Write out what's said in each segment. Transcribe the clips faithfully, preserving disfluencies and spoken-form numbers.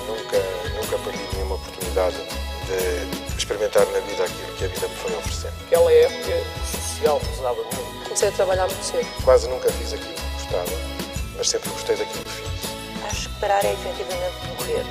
nunca, nunca perdi nenhuma oportunidade de experimentar na vida aquilo que a vida me foi oferecendo. Aquela época social pesava muito. Comecei a trabalhar muito cedo. Quase nunca fiz aquilo que gostava, mas sempre gostei daquilo que fiz. Acho que parar é efetivamente morrer.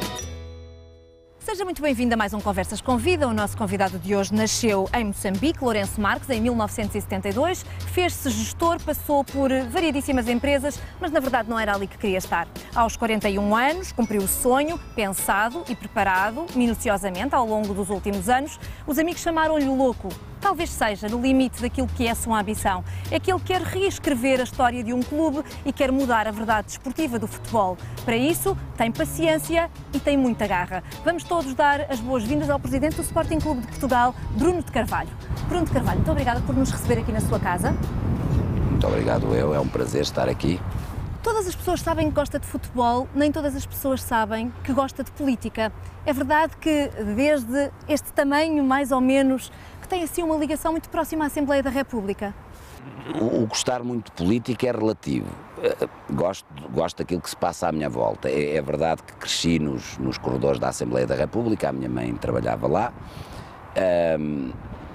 Seja muito bem-vindo a mais um Conversas com Vida. O nosso convidado de hoje nasceu em Moçambique, Lourenço Marques, em mil novecentos e setenta e dois. Fez-se gestor, passou por variedíssimas empresas, mas na verdade não era ali que queria estar. Aos quarenta e um anos, cumpriu o sonho, pensado e preparado minuciosamente ao longo dos últimos anos. Os amigos chamaram-lhe louco. Talvez seja no limite daquilo que é a sua ambição. É que ele quer reescrever a história de um clube e quer mudar a verdade desportiva do futebol. Para isso, tem paciência e tem muita garra. Vamos todos dar as boas-vindas ao presidente do Sporting Clube de Portugal, Bruno de Carvalho. Bruno de Carvalho, muito obrigada por nos receber aqui na sua casa. Muito obrigado eu, é um prazer estar aqui. Todas as pessoas sabem que gosta de futebol, nem todas as pessoas sabem que gosta de política. É verdade que desde este tamanho, mais ou menos, que tem assim uma ligação muito próxima à Assembleia da República. O, o gostar muito de política é relativo. Gosto, gosto daquilo que se passa à minha volta. É, é verdade que cresci nos, nos corredores da Assembleia da República, a minha mãe trabalhava lá. Um,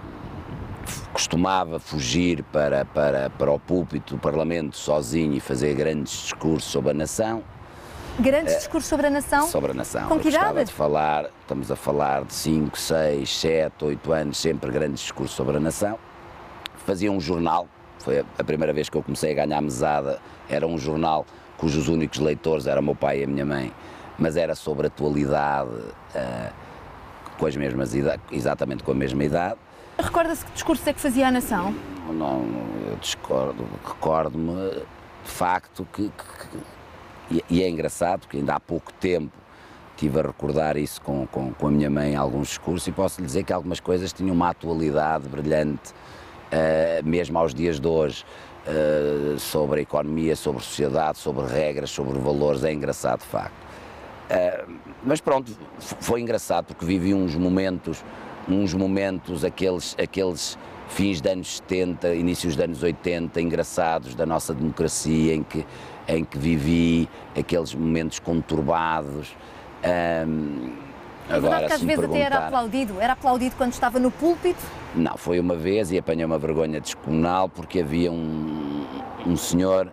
costumava fugir para, para, para o púlpito do Parlamento sozinho e fazer grandes discursos sobre a nação. Grandes discursos sobre a nação? Sobre a nação. Com que idade? Gostava de falar, estamos a falar de cinco, seis, sete, oito anos, sempre grandes discursos sobre a nação. Fazia um jornal, foi a primeira vez que eu comecei a ganhar mesada, era um jornal cujos únicos leitores eram o meu pai e a minha mãe, mas era sobre a atualidade, uh, com as mesmas idades, exatamente com a mesma idade. Recorda-se que discurso é que fazia a nação? Não, eu discordo, recordo-me de facto que, que e é engraçado, porque ainda há pouco tempo estive a recordar isso com, com, com a minha mãe em alguns discursos e posso lhe dizer que algumas coisas tinham uma atualidade brilhante, uh, mesmo aos dias de hoje, uh, sobre a economia, sobre a sociedade, sobre regras, sobre valores, é engraçado de facto. Uh, mas pronto, foi engraçado porque vivi uns momentos, uns momentos, aqueles, aqueles fins de anos setenta, inícios de anos oitenta, engraçados da nossa democracia, em que em que vivi aqueles momentos conturbados. Um, é agora, verdade que às vezes até era aplaudido, era aplaudido quando estava no púlpito? Não, foi uma vez e apanhei uma vergonha descomunal porque havia um, um senhor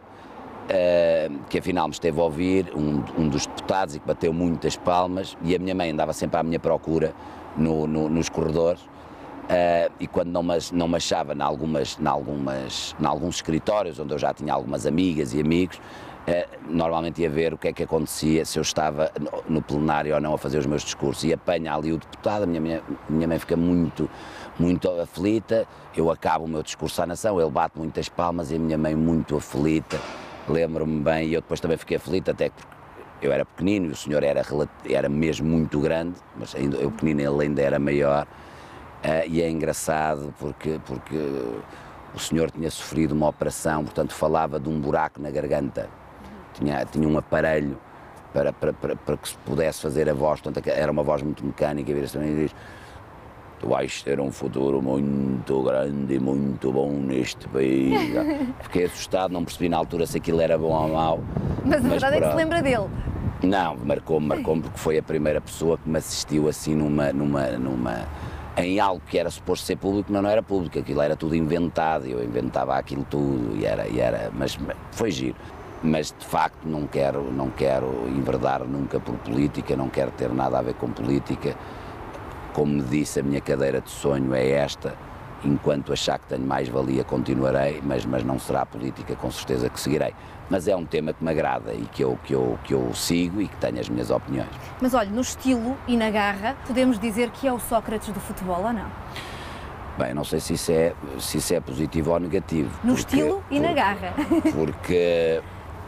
uh, que afinal me esteve a ouvir, um, um dos deputados, e que bateu muitas palmas, e a minha mãe andava sempre à minha procura no, no, nos corredores. Uh, e quando não me, não me achava em algumas, em algumas, em alguns escritórios onde eu já tinha algumas amigas e amigos, uh, normalmente ia ver o que é que acontecia, se eu estava no, no plenário ou não a fazer os meus discursos, e apanha ali o deputado, a minha, minha, minha mãe fica muito, muito aflita, eu acabo o meu discurso à nação, ele bate muitas palmas e a minha mãe muito aflita, lembro-me bem, e eu depois também fiquei aflita, até porque eu era pequenino e o senhor era, era mesmo muito grande, mas ainda, eu pequenino ele ainda era maior. Uh, e é engraçado porque, porque o senhor tinha sofrido uma operação, portanto falava de um buraco na garganta, tinha, tinha um aparelho para, para, para, para que se pudesse fazer a voz, portanto era uma voz muito mecânica, e vira-se também e diz: tu vais ter um futuro muito grande e muito bom neste país. Fiquei assustado, não percebi na altura se aquilo era bom ou mau. Mas a verdade é que se lembra dele. Não, marcou-me, marcou-me porque foi a primeira pessoa que me assistiu assim numa... numa, numa em algo que era suposto ser público, mas não era público, aquilo era tudo inventado, eu inventava aquilo tudo, e era, e era, mas foi giro. Mas de facto não quero, não quero enverdar nunca por política, não quero ter nada a ver com política. Como me disse, a minha cadeira de sonho é esta, enquanto achar que tenho mais valia continuarei, mas, mas não será a política com certeza que seguirei. Mas é um tema que me agrada e que eu, que, eu, que eu sigo e que tenho as minhas opiniões. Mas olha, no estilo e na garra, podemos dizer que é o Sócrates do futebol ou não? Bem, não sei se isso é, se isso é positivo ou negativo. No porque, estilo e porque, na garra. Porque...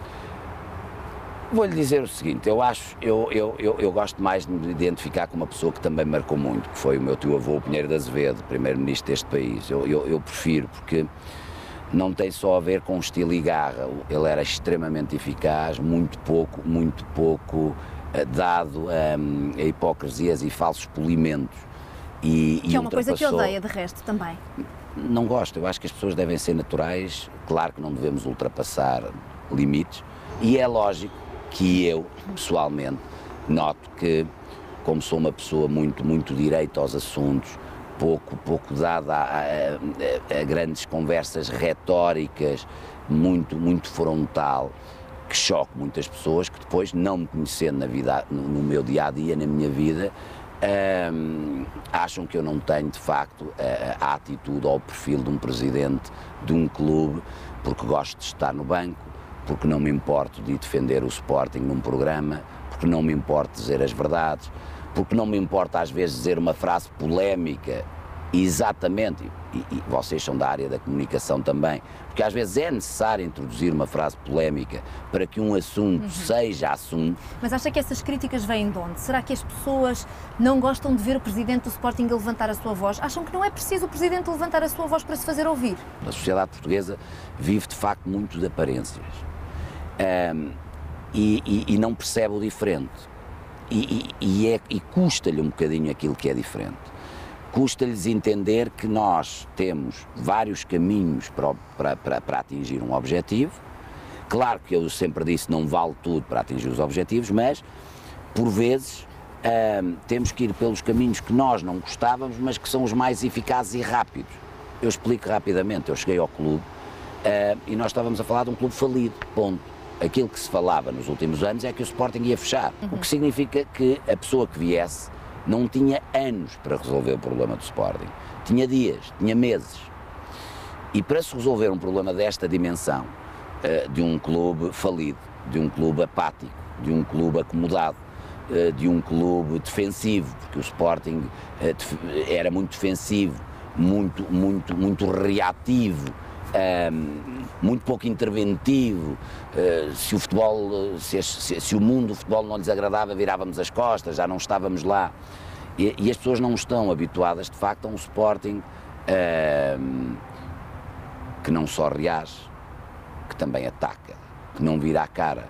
Vou-lhe dizer o seguinte, eu acho, eu, eu, eu, eu gosto mais de me identificar com uma pessoa que também marcou muito, que foi o meu tio-avô Pinheiro de Azevedo, primeiro-ministro deste país. Eu, eu, eu prefiro, porque não tem só a ver com estilo e garra, ele era extremamente eficaz, muito pouco, muito pouco uh, dado um, a hipocrisias e falsos polimentos. E, que e é uma coisa que ultrapassou... odeia, de resto, também. Não gosto, eu acho que as pessoas devem ser naturais, claro que não devemos ultrapassar limites, e é lógico que eu, pessoalmente, noto que, como sou uma pessoa muito, muito direita aos assuntos, pouco, pouco dada a, a, a grandes conversas retóricas, muito, muito frontal, que choque muitas pessoas que depois, não me conhecendo na vida, no, no meu dia-a-dia, na minha vida, hum, acham que eu não tenho, de facto, a, a atitude ou o perfil de um presidente de um clube, porque gosto de estar no banco, porque não me importo de defender o Sporting num programa, porque não me importo de dizer as verdades, porque não me importa às vezes dizer uma frase polémica, exatamente, e, e vocês são da área da comunicação também, porque às vezes é necessário introduzir uma frase polémica para que um assunto uhum. seja assunto. Mas acha que essas críticas vêm de onde? Será que as pessoas não gostam de ver o presidente do Sporting a levantar a sua voz? Acham que não é preciso o presidente levantar a sua voz para se fazer ouvir? A sociedade portuguesa vive de facto muito de aparências um, e, e, e não percebe o diferente. E, e, e, é, e custa-lhe um bocadinho aquilo que é diferente. Custa-lhes entender que nós temos vários caminhos para, para, para, para atingir um objetivo. Claro que eu sempre disse não vale tudo para atingir os objetivos, mas por vezes hum, temos que ir pelos caminhos que nós não gostávamos, mas que são os mais eficazes e rápidos. Eu explico rapidamente. Eu cheguei ao clube hum, e nós estávamos a falar de um clube falido, ponto. Aquilo que se falava nos últimos anos é que o Sporting ia fechar, uhum. o que significa que a pessoa que viesse não tinha anos para resolver o problema do Sporting, tinha dias, tinha meses. E para se resolver um problema desta dimensão, uh, de um clube falido, de um clube apático, de um clube acomodado, uh, de um clube defensivo, porque o Sporting uh, era muito defensivo, muito, muito, muito reativo, Um, muito pouco interventivo, uh, se o futebol, se, se, se o mundo do futebol não lhes agradava, virávamos as costas, já não estávamos lá. E, e as pessoas não estão habituadas, de facto, a um Sporting uh, que não só reage, que também ataca, que não vira a cara,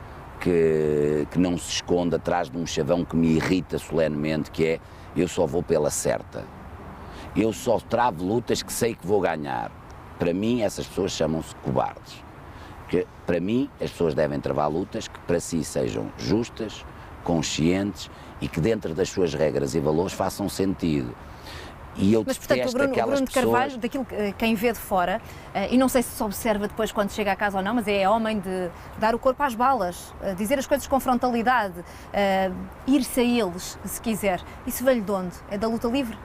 que, que não se esconde atrás de um chavão que me irrita solenemente, que é, eu só vou pela certa, eu só travo lutas que sei que vou ganhar. Para mim, essas pessoas chamam-se cobardes. Porque, para mim, as pessoas devem travar lutas que para si sejam justas, conscientes e que dentro das suas regras e valores façam sentido. E eu Mas, portanto, o Bruno, o Bruno de Carvalho, pessoas... daquilo que quem vê de fora, e não sei se se observa depois quando chega a casa ou não, mas é homem de dar o corpo às balas, dizer as coisas com frontalidade, ir-se a eles, se quiser. Isso veio de onde? É da luta livre?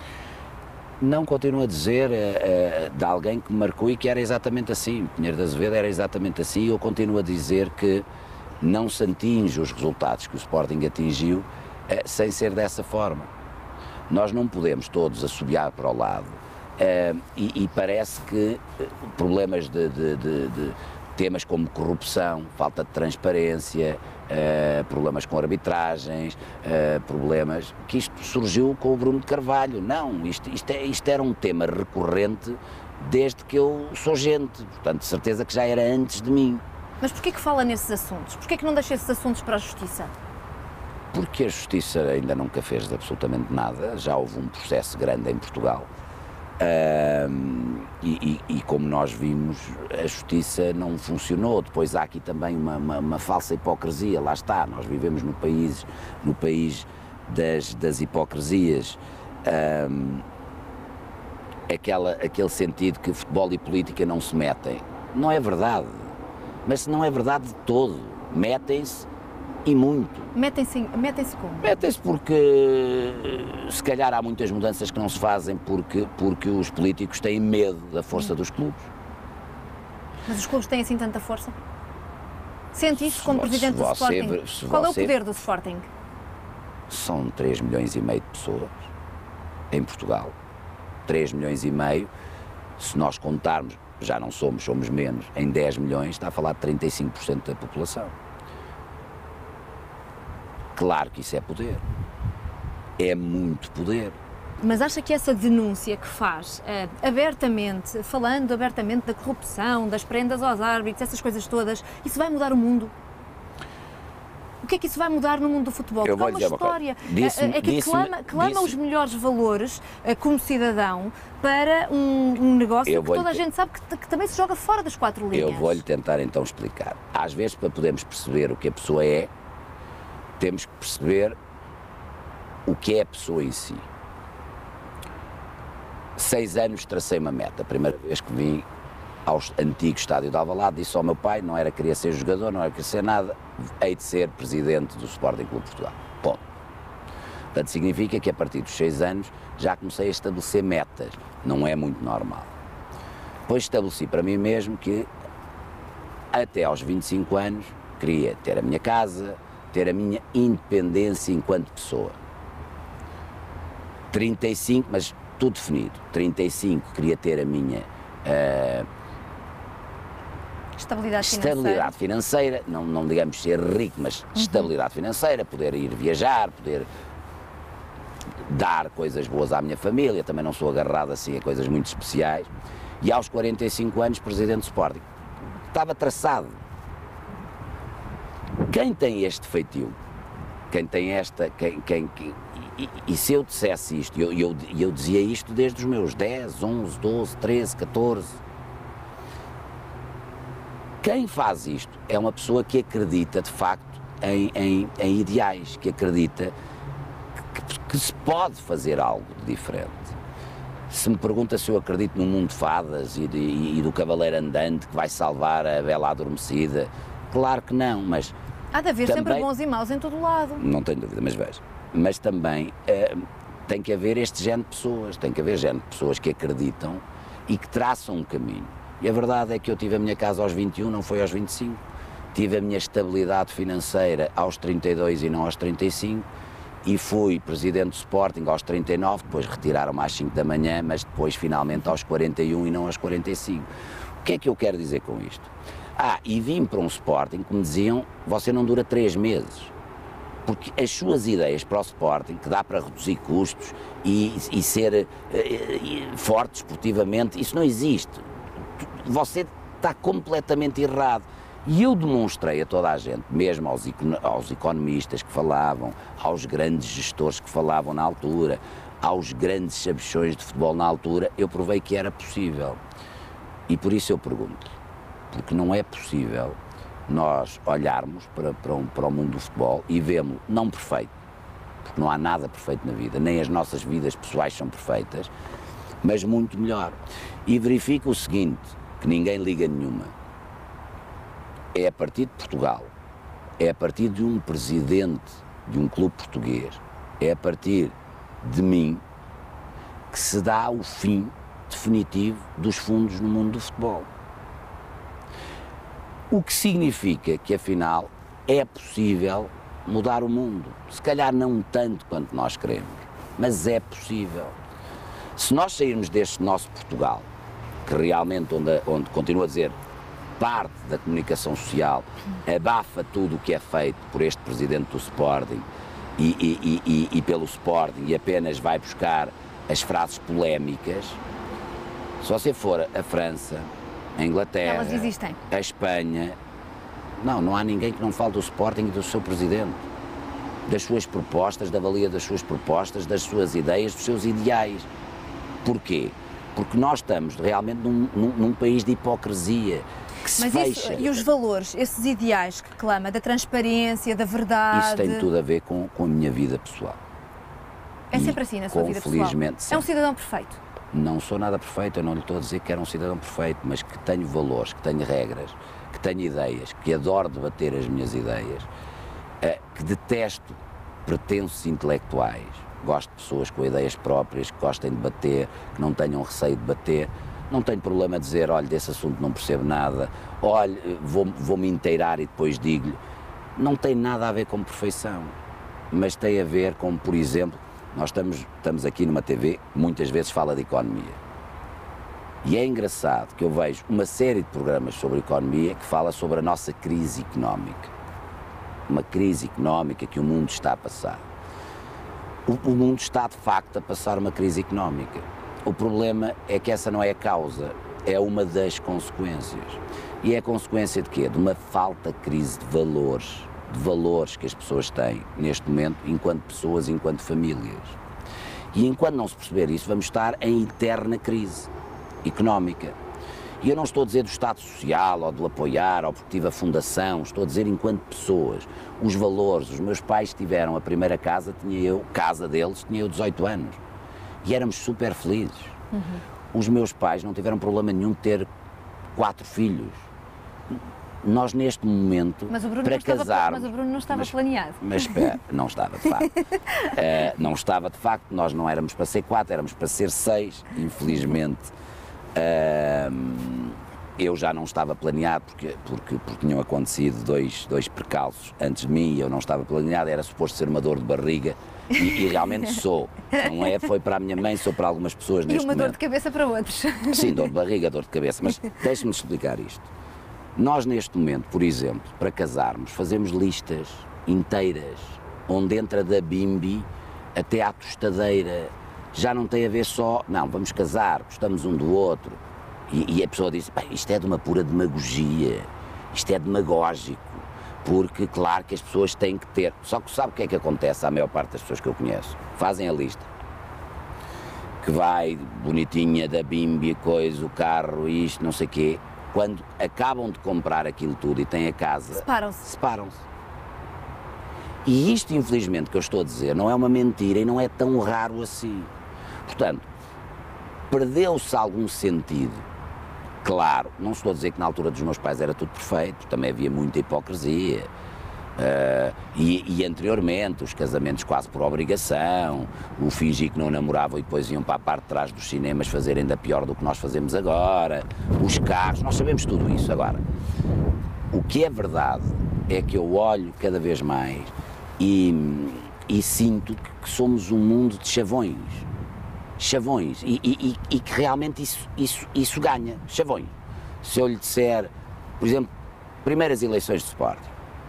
Não, continuo a dizer uh, uh, de alguém que me marcou e que era exatamente assim. Pinheiro de Azevedo era exatamente assim e eu continuo a dizer que não se atinge os resultados que o Sporting atingiu uh, sem ser dessa forma. Nós não podemos todos assobiar para o lado uh, e, e parece que uh, problemas de, de, de, de temas como corrupção, falta de transparência, uh, problemas com arbitragens, uh, problemas, que isto surgiu com o Bruno de Carvalho. Não, isto, isto, é, isto era um tema recorrente desde que eu sou gente, portanto, de certeza que já era antes de mim. Mas porquê que fala nesses assuntos? Porquê que não deixa esses assuntos para a Justiça? Porque a Justiça ainda nunca fez absolutamente nada, já houve um processo grande em Portugal. Uh, e, e, e como nós vimos, a Justiça não funcionou. Depois há aqui também uma, uma, uma falsa hipocrisia, lá está, nós vivemos no país, no país das, das hipocrisias, uh, aquela, aquele sentido que futebol e política não se metem. Não é verdade, mas não é verdade de todo, metem-se e muito. Metem-se metem-se como? Metem-se porque se calhar há muitas mudanças que não se fazem porque, porque os políticos têm medo da força hum. dos clubes. Mas os clubes têm assim tanta força? Sente isso como se presidente do você, Sporting? Qual você, é o poder do Sporting? São três milhões e meio de pessoas em Portugal. três milhões e meio, se nós contarmos, já não somos, somos menos, em dez milhões, está a falar de trinta e cinco por cento da população. Claro que isso é poder, é muito poder. Mas acha que essa denúncia que faz é, abertamente, falando abertamente da corrupção, das prendas aos árbitros, essas coisas todas, isso vai mudar o mundo? O que é que isso vai mudar no mundo do futebol? Eu Porque é uma história uma é que clama, clama os melhores valores como cidadão para um, um negócio que toda a gente sabe que, que também se joga fora das quatro linhas. Eu vou-lhe tentar então explicar. Às vezes, para podermos perceber o que a pessoa é, temos que perceber o que é a pessoa em si. Seis anos tracei uma meta. A primeira vez que vim ao antigo estádio de Alvalade, disse ao meu pai, não era querer ser jogador, não era querer ser nada, hei de ser presidente do Sporting Clube de Portugal. Ponto. Portanto, significa que a partir dos seis anos já comecei a estabelecer metas. Não é muito normal. Depois estabeleci para mim mesmo que até aos vinte e cinco anos queria ter a minha casa, ter a minha independência enquanto pessoa. trinta e cinco, mas tudo definido. trinta e cinco queria ter a minha uh, estabilidade financeira, estabilidade financeira não, não digamos ser rico, mas uhum. estabilidade financeira, poder ir viajar, poder dar coisas boas à minha família, também não sou agarrado assim a coisas muito especiais. E aos quarenta e cinco anos, presidente do Sporting. Estava traçado. Quem tem este feitio, quem tem esta, quem, quem, quem e, e se eu dissesse isto, e eu, eu, eu dizia isto desde os meus dez, onze, doze, treze, catorze, quem faz isto é uma pessoa que acredita de facto em, em, em ideais, que acredita que, que, que se pode fazer algo de diferente. Se me pergunta se eu acredito no mundo de fadas e, de, e do cavaleiro andante que vai salvar a bela adormecida, claro que não, mas... Há de haver também, sempre bons e maus em todo o lado. Não tenho dúvida, mas veja. Mas também eh, tem que haver este género de pessoas, tem que haver género de pessoas que acreditam e que traçam um caminho. E a verdade é que eu tive a minha casa aos vinte e um, não foi aos vinte e cinco. Tive a minha estabilidade financeira aos trinta e dois e não aos trinta e cinco. E fui presidente do Sporting aos trinta e nove, depois retiraram-me às cinco da manhã, mas depois finalmente aos quarenta e um e não aos quarenta e cinco. O que é que eu quero dizer com isto? Ah, e vim para um Sporting que me diziam, você não dura três meses. Porque as suas ideias para o Sporting, que dá para reduzir custos e, e ser e, forte esportivamente, isso não existe. Você está completamente errado. E eu demonstrei a toda a gente, mesmo aos, aos economistas que falavam, aos grandes gestores que falavam na altura, aos grandes sabichões de futebol na altura, eu provei que era possível. E por isso eu pergunto, porque não é possível nós olharmos para, para, um, para o mundo do futebol e vemos não perfeito, porque não há nada perfeito na vida, nem as nossas vidas pessoais são perfeitas, mas muito melhor. E verifica o seguinte, que ninguém liga nenhuma. É a partir de Portugal, é a partir de um presidente de um clube português, é a partir de mim que se dá o fim definitivo dos fundos no mundo do futebol. O que significa que, afinal, é possível mudar o mundo. Se calhar não tanto quanto nós queremos, mas é possível. Se nós sairmos deste nosso Portugal, que realmente, onde, onde continuo a dizer, parte da comunicação social abafa tudo o que é feito por este presidente do Sporting e, e, e, e pelo Sporting e apenas vai buscar as frases polémicas, se você for a França, a Inglaterra, elas existem. A Espanha, não, não há ninguém que não fale do Sporting e do seu presidente, das suas propostas, da valia das suas propostas, das suas ideias, dos seus ideais. Porquê? Porque nós estamos realmente num, num, num país de hipocrisia. Que se Mas fecha. Isso, e os valores, esses ideais que clama, da transparência, da verdade... Isso tem tudo a ver com, com a minha vida pessoal. É e sempre assim na sua com, vida felizmente, pessoal? É um cidadão perfeito? Não sou nada perfeito, eu não lhe estou a dizer que era um cidadão perfeito, mas que tenho valores, que tenho regras, que tenho ideias, que adoro debater as minhas ideias, que detesto pretensos intelectuais. Gosto de pessoas com ideias próprias, que gostem de debater, que não tenham receio de debater. Não tenho problema de dizer, olha, desse assunto não percebo nada, olha, vou, vou-me inteirar e depois digo-lhe. Não tem nada a ver com perfeição, mas tem a ver com, por exemplo, nós estamos, estamos aqui numa T V, muitas vezes fala de economia. E é engraçado que eu vejo uma série de programas sobre economia que fala sobre a nossa crise económica. Uma crise económica que o mundo está a passar. O, o mundo está, de facto, a passar uma crise económica. O problema é que essa não é a causa, é uma das consequências. E é a consequência de quê? De uma falta de crise de valores, de valores que as pessoas têm neste momento, enquanto pessoas, enquanto famílias. E enquanto não se perceber isso, vamos estar em eterna crise económica. E eu não estou a dizer do Estado Social, ou do apoiar, ou porque tive a fundação, estou a dizer enquanto pessoas, os valores. Os meus pais tiveram a primeira casa, tinha eu, casa deles, tinha eu dezoito anos. E éramos super felizes. Uhum. Os meus pais não tiveram problema nenhum de ter quatro filhos. Nós, neste momento, mas o Bruno para não estava, casarmos... Mas o Bruno não estava mas, planeado. Mas espera, não estava de facto. uh, não estava de facto, nós não éramos para ser quatro, éramos para ser seis, infelizmente. Uh, eu já não estava planeado, porque, porque, porque tinham acontecido dois, dois percalços antes de mim e eu não estava planeado, era suposto ser uma dor de barriga. E, e realmente sou, não é? Foi para a minha mãe, sou para algumas pessoas neste momento. E uma dor de cabeça para outros. Sim, dor de barriga, dor de cabeça, mas deixe-me explicar isto. Nós neste momento, por exemplo, para casarmos, fazemos listas inteiras, onde entra da bimbi até à tostadeira. Já não tem a ver só, não, vamos casar, gostamos um do outro. E, e a pessoa diz, isto é de uma pura demagogia, isto é demagógico. Porque, claro, que as pessoas têm que ter... Só que sabe o que é que acontece à maior parte das pessoas que eu conheço? Fazem a lista. Que vai bonitinha da bimbi, coisa, o carro, isto, não sei o quê. Quando acabam de comprar aquilo tudo e têm a casa... Separam-se. Separam-se. E isto, infelizmente, que eu estou a dizer, não é uma mentira e não é tão raro assim. Portanto, perdeu-se algum sentido. Claro, não estou a dizer que na altura dos meus pais era tudo perfeito, também havia muita hipocrisia. Uh, e, e anteriormente, os casamentos quase por obrigação, o fingir que não namoravam e depois iam para a parte de trás dos cinemas fazer ainda pior do que nós fazemos agora, os carros, nós sabemos tudo isso agora. O que é verdade é que eu olho cada vez mais e, e sinto que, que somos um mundo de chavões. Chavões, e, e, e que realmente isso, isso, isso ganha, chavões. Se eu lhe disser, por exemplo, primeiras eleições de Sporting,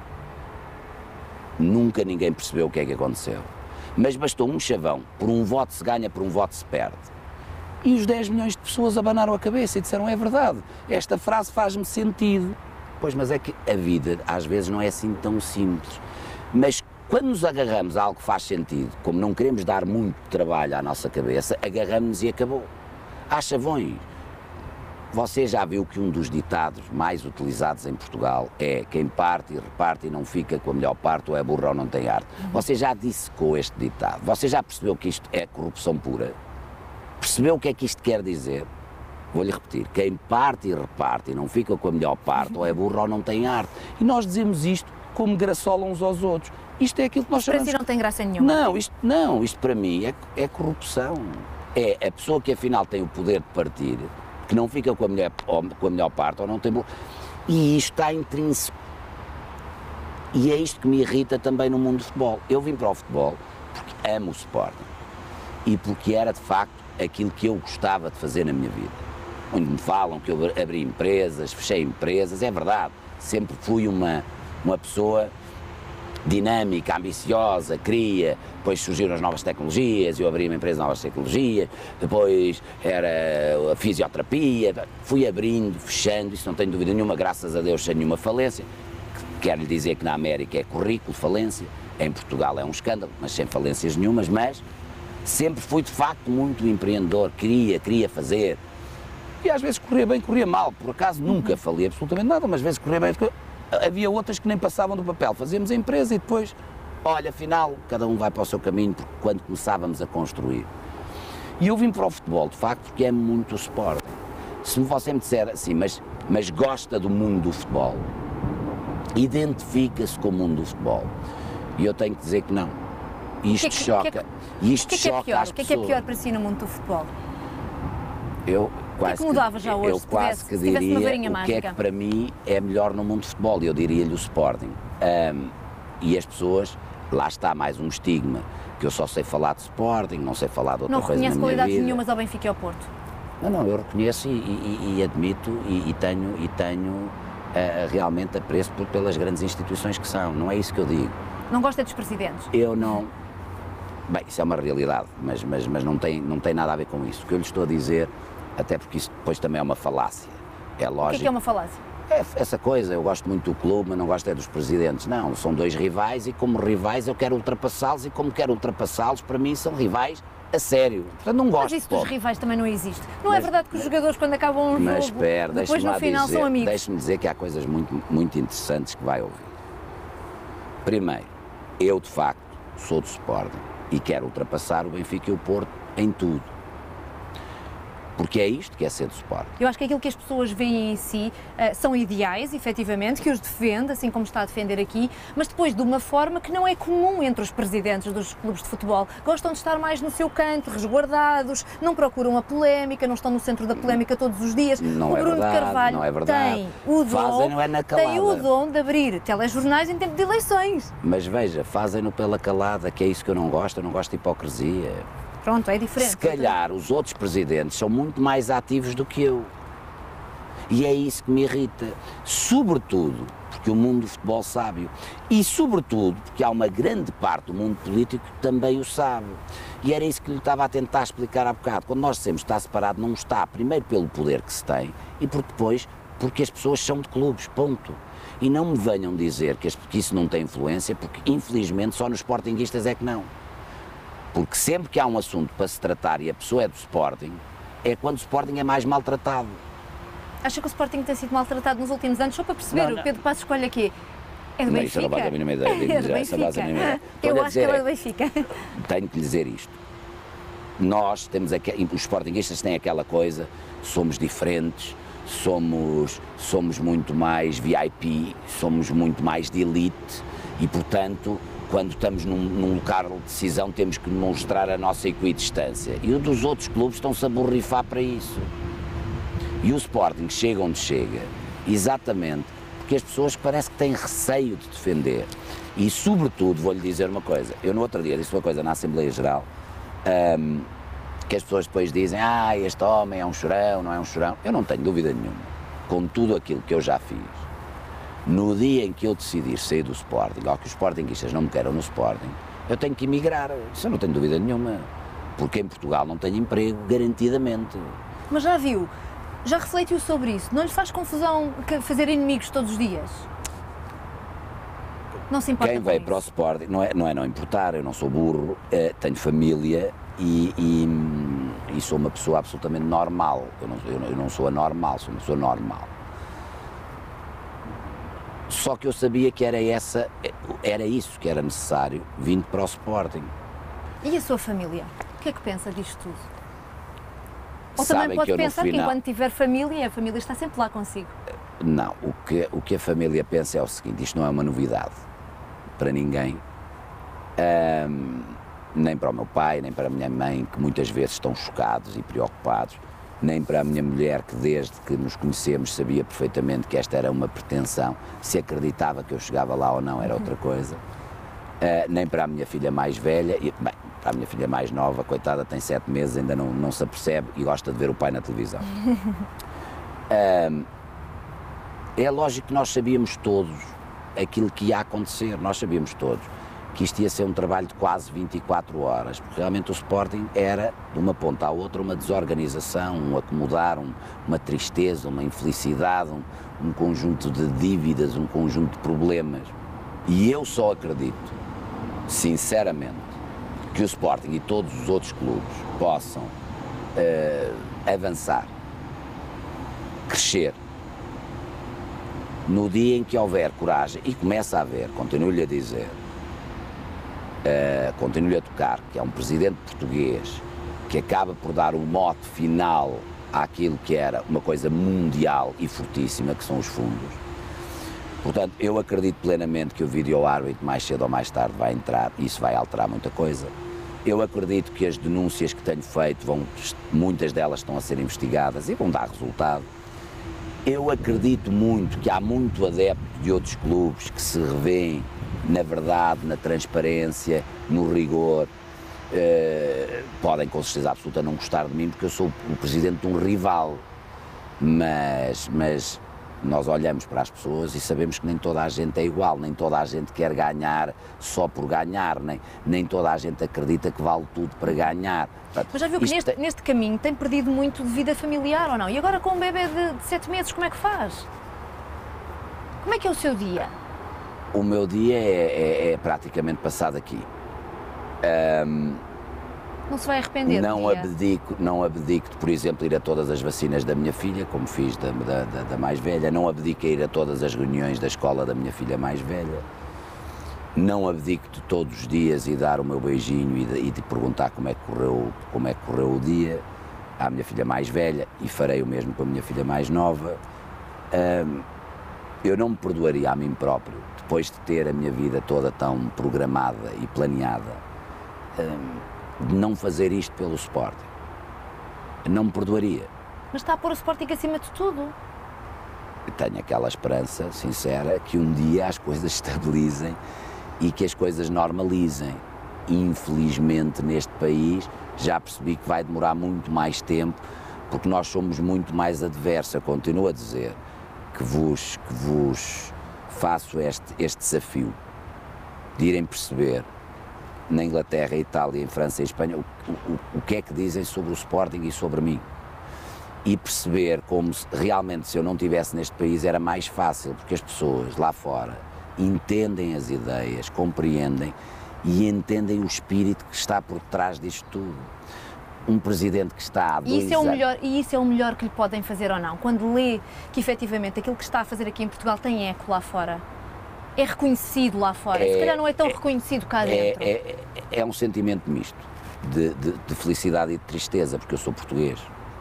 nunca ninguém percebeu o que é que aconteceu, mas bastou um chavão, por um voto se ganha, por um voto se perde. E os dez milhões de pessoas abanaram a cabeça e disseram, é verdade, esta frase faz-me sentido. Pois, mas é que a vida às vezes não é assim tão simples, mas quando nos agarramos a algo que faz sentido, como não queremos dar muito trabalho à nossa cabeça, agarramos-nos e acabou. Há chavões. Você já viu que um dos ditados mais utilizados em Portugal é quem parte e reparte e não fica com a melhor parte ou é burro ou não tem arte. Você já dissecou este ditado? Você já percebeu que isto é corrupção pura? Percebeu o que é que isto quer dizer? Vou-lhe repetir, quem parte e reparte e não fica com a melhor parte ou é burro ou não tem arte. E nós dizemos isto como graçola uns aos outros. Isto é aquilo que nós chamamos... Para si não tem graça nenhuma. Não, isto, não, isto para mim é, é corrupção. É a pessoa que afinal tem o poder de partir, que não fica com a melhor, com a melhor parte ou não tem... E isto está intrínseco. E é isto que me irrita também no mundo do futebol. Eu vim para o futebol porque amo o Sporting e porque era de facto aquilo que eu gostava de fazer na minha vida. Onde me falam que eu abri empresas, fechei empresas, é verdade. Sempre fui uma, uma pessoa dinâmica, ambiciosa, queria, depois surgiram as novas tecnologias, eu abri uma empresa de novas tecnologias, depois era a fisioterapia, fui abrindo, fechando, isso não tenho dúvida nenhuma, graças a Deus sem nenhuma falência. Quero lhe dizer que na América é currículo, falência, em Portugal é um escândalo, mas sem falências nenhumas, mas sempre fui de facto muito empreendedor, queria, queria fazer, e às vezes corria bem, corria mal, por acaso nunca falei absolutamente nada, mas às vezes corria bem, havia outras que nem passavam do papel, fazíamos a empresa e depois, olha, afinal, cada um vai para o seu caminho, porque quando começávamos a construir. E eu vim para o futebol, de facto, porque é muito o Sporting. Se você me disser assim, mas, mas gosta do mundo do futebol, identifica-se com o mundo do futebol, e eu tenho que dizer que não. Isto que é que, choca, que é que, isto que é que é choca pior? as O que é que é pessoas. pior para si no mundo do futebol? Eu quase O que é que mudava já hoje, eu se quase tivesse- que se tivesse uma diria varinha o que é mágica? que para mim é melhor no mundo do futebol, eu diria-lhe o Sporting. Um, e as pessoas, lá está mais um estigma, que eu só sei falar de Sporting, não sei falar de outra Não coisa na reconhece minha qualidades vida. nenhumas ao Benfica e ao Porto? Não, não, eu reconheço e, e- e admito e, e tenho, e tenho eh, realmente apreço por- pelas grandes instituições que são, não é isso que eu digo. Não gosta dos presidentes? Eu não... Bem, isso é uma realidade, mas, mas, mas não, tem, não tem nada a ver com isso. O que eu lhe estou a dizer, até porque isso depois também é uma falácia, é O que é lógico. que é uma falácia? É essa coisa, eu gosto muito do clube, mas não gosto é dos presidentes. Não, são dois rivais e como rivais eu quero ultrapassá-los e como quero ultrapassá-los, para mim são rivais a sério. Portanto, não gosto. Mas isso dos rivais também não existe. Não mas, é verdade que os jogadores, quando acabam um mas, jogo, espera, depois no final dizer, são amigos? Deixe-me dizer que há coisas muito, muito interessantes que vai ouvir. Primeiro, eu de facto sou do Sporting e quero ultrapassar o Benfica e o Porto em tudo. Porque é isto que é ser do Sporting. Eu acho que aquilo que as pessoas veem em si uh, são ideais, efetivamente, que os defende, assim como está a defender aqui, mas depois de uma forma que não é comum entre os presidentes dos clubes de futebol. Gostam de estar mais no seu canto, resguardados, não procuram a polémica, não estão no centro da polémica todos os dias. Não o é Bruno verdade, Carvalho não é verdade. tem o dom, Fazem, não é na calada. tem o dom de abrir telejornais em tempo de eleições. Mas veja, fazem-no pela calada, que é isso que eu não gosto, eu não gosto de hipocrisia. Pronto, é diferente. Se calhar os outros presidentes são muito mais ativos do que eu. E é isso que me irrita. Sobretudo porque o mundo do futebol sabe-o. E sobretudo porque há uma grande parte do mundo político que também o sabe. E era isso que lhe estava a tentar explicar há bocado. Quando nós dizemos que está separado, não está. Primeiro pelo poder que se tem e por depois porque as pessoas são de clubes, ponto. E não me venham dizer que isso não tem influência, porque infelizmente só nos sportinguistas é que não. Porque sempre que há um assunto para se tratar e a pessoa é do Sporting, é quando o Sporting é mais maltratado. Acha que o Sporting tem sido maltratado nos últimos anos? Só para perceber, Não, não. o Pedro Passos escolhe aqui. É do Não, Benfica? isso eu não faço a mínima ideia. É do Essa base a mínima ideia. Eu Estou-lhe a acho que ele é do dizer, Benfica. Tenho que lhe dizer isto. Nós temos, aqui, os sportinguistas têm aquela coisa, somos diferentes, somos, somos muito mais V I P, somos muito mais de elite e, portanto, quando estamos num, num local de decisão temos que demonstrar a nossa equidistância. E os dos outros clubes estão-se a borrifar para isso. E o Sporting chega onde chega, exatamente porque as pessoas parece que têm receio de defender. E, sobretudo, vou-lhe dizer uma coisa, eu no outro dia disse uma coisa na Assembleia Geral, um, que as pessoas depois dizem, ah, este homem é um chorão, não é um chorão. Eu não tenho dúvida nenhuma, com tudo aquilo que eu já fiz. No dia em que eu decidir sair do Sporting, ou que os sportinguistas não me queiram no Sporting, eu tenho que emigrar, isso eu não tenho dúvida nenhuma, porque em Portugal não tenho emprego, garantidamente. Mas já viu, já refletiu sobre isso? Não lhe faz confusão fazer inimigos todos os dias? Não se importa Quem com veio isso? para o Sporting, não é não, é não importar, eu não sou burro, eh, tenho família e, e, e sou uma pessoa absolutamente normal, eu não, eu, não, eu não sou anormal, sou uma pessoa normal. Só que eu sabia que era, essa, era isso que era necessário, vindo para o Sporting. E a sua família? O que é que pensa disto tudo? Ou Sabem também pode que eu, no pensar que final- enquanto tiver família, a família está sempre lá consigo. Não, o que, o que a família pensa é o seguinte, isto não é uma novidade para ninguém, Ahm, nem para o meu pai, nem para a minha mãe, que muitas vezes estão chocados e preocupados, nem para a minha mulher, que desde que nos conhecemos sabia perfeitamente que esta era uma pretensão, se acreditava que eu chegava lá ou não era outra coisa, uh, nem para a minha filha mais velha, e, bem, para a minha filha mais nova, coitada, tem sete meses, ainda não, não se apercebe e gosta de ver o pai na televisão. um, é lógico que nós sabíamos todos aquilo que ia acontecer, nós sabíamos todos que isto ia ser um trabalho de quase vinte e quatro horas, porque realmente o Sporting era, de uma ponta à outra, uma desorganização, um acomodar, um, uma tristeza, uma infelicidade, um, um conjunto de dívidas, um conjunto de problemas. E eu só acredito, sinceramente, que o Sporting e todos os outros clubes possam uh, avançar, crescer, no dia em que houver coragem, e começa a haver, continuo-lhe a dizer, Uh, continuo-lhe a tocar, que é um presidente português que acaba por dar o mote final àquilo que era uma coisa mundial e fortíssima, que são os fundos. Portanto, eu acredito plenamente que o vídeo-árbitro mais cedo ou mais tarde vai entrar e isso vai alterar muita coisa. Eu acredito que as denúncias que tenho feito, vão, muitas delas estão a ser investigadas e vão dar resultado. Eu acredito muito que há muito adepto de outros clubes que se revêem na verdade, na transparência, no rigor. Uh, podem com certeza absoluta não gostar de mim porque eu sou o presidente de um rival, mas, mas nós olhamos para as pessoas e sabemos que nem toda a gente é igual, nem toda a gente quer ganhar só por ganhar, nem, nem toda a gente acredita que vale tudo para ganhar. Portanto, mas já viu que isto neste, tem... neste caminho tem perdido muito de vida familiar ou não? E agora com um bebê de, de sete meses, como é que faz? Como é que é o seu dia? O meu dia é, é, é praticamente passado aqui. Um, Não se vai arrepender do não dia? abdico, não abdico de, por exemplo, ir a todas as vacinas da minha filha, como fiz da, da, da, da mais velha. Não abdico a ir a todas as reuniões da escola da minha filha mais velha. Não abdico de todos os dias e dar o meu beijinho e de, e de perguntar como é, que correu, como é que correu o dia à minha filha mais velha, e farei o mesmo com a minha filha mais nova. Um, eu não me perdoaria a mim próprio, depois de ter a minha vida toda tão programada e planeada, um, de não fazer isto pelo Sporting. Não me perdoaria. Mas está a pôr o Sporting acima de tudo. Eu tenho aquela esperança sincera que um dia as coisas estabilizem e que as coisas normalizem. Infelizmente, neste país, já percebi que vai demorar muito mais tempo, porque nós somos muito mais adversos. Eu continuo a dizer que vos, que vos faço este, este desafio de irem perceber na Inglaterra, Itália, em França e Espanha o, o, o que é que dizem sobre o Sporting e sobre mim. E perceber como se, realmente, se eu não estivesse neste país, era mais fácil, porque as pessoas lá fora entendem as ideias, compreendem e entendem o espírito que está por trás disto tudo. Um presidente que está há dois E isso, é o anos... melhor, e isso é o melhor que lhe podem fazer ou não? Quando lê que efetivamente aquilo que está a fazer aqui em Portugal tem eco lá fora, é reconhecido lá fora, É, se calhar não é tão é, reconhecido cá é, dentro. é, é um sentimento misto de, de, de felicidade e de tristeza, porque eu sou português.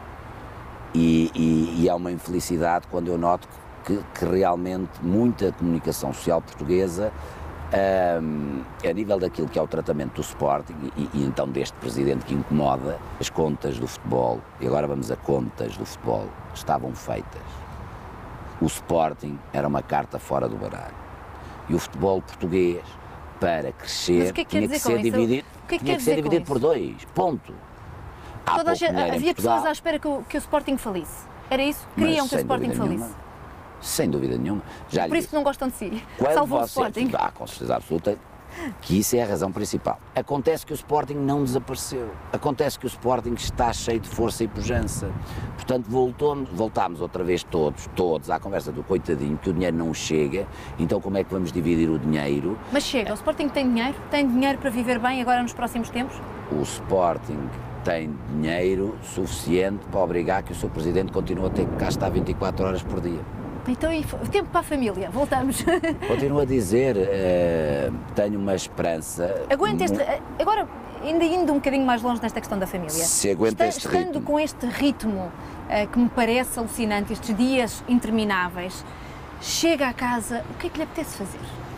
E, e, e é uma infelicidade quando eu noto que, que realmente muita comunicação social portuguesa, um, a nível daquilo que é o tratamento do Sporting e, e então deste presidente que incomoda, as contas do futebol, e agora vamos a contas do futebol, estavam feitas. O Sporting era uma carta fora do baralho. E o futebol português, para crescer, que é que tinha que ser dividido, que é que tinha que ser dividido por dois, ponto. Há Toda a pouco gente, dinheiro em havia Portugal. pessoas à espera que o, que o Sporting falisse. Era isso? Mas Queriam que o sem Sporting dúvida falisse. nenhuma. Sem dúvida nenhuma. Já Por lhe isso que não gostam de si. Quando Salvou o você- Sporting. Ah, com certeza absoluta, que isso é a razão principal. Acontece que o Sporting não desapareceu. Acontece que o Sporting está cheio de força e pujança. Portanto, voltou, voltámos outra vez todos, todos, à conversa do coitadinho, que o dinheiro não chega, então como é que vamos dividir o dinheiro? Mas chega, o Sporting tem dinheiro? Tem dinheiro para viver bem agora nos próximos tempos? O Sporting tem dinheiro suficiente para obrigar que o seu Presidente continue a ter que cá estar vinte e quatro horas por dia. Então, e tempo para a família, voltamos. Continuo a dizer, eh, tenho uma esperança... Aguenta este... Agora, ainda indo um bocadinho mais longe nesta questão da família. Se aguenta este Estando ritmo. com este ritmo eh, que me parece alucinante, estes dias intermináveis, chega a casa, o que é que lhe apetece fazer?